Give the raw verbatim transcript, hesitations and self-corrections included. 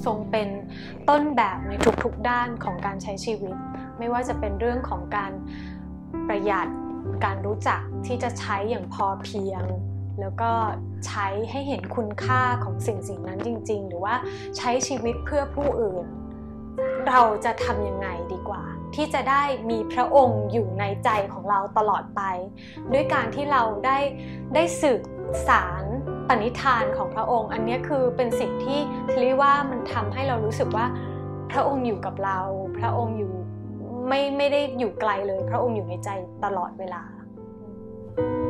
ทรงเป็นต้นแบบในทุกๆด้านของการใช้ชีวิตไม่ว่าจะเป็นเรื่องของการประหยัดการรู้จักที่จะใช้อย่างพอเพียงแล้วก็ใช้ให้เห็นคุณค่าของสิ่งสิ่งนั้นจริงๆหรือว่าใช้ชีวิตเพื่อผู้อื่นเราจะทำยังไงดีกว่าที่จะได้มีพระองค์อยู่ในใจของเราตลอดไปด้วยการที่เราได้ได้สืบสารปณิธานของพระองค์อันนี้คือเป็นสิ่งที่ทีลี่ว่ามันทำให้เรารู้สึกว่าพระองค์อยู่กับเราพระองค์อยู่ไม่ไม่ได้อยู่ไกลเลยพระองค์อยู่ในใจตลอดเวลา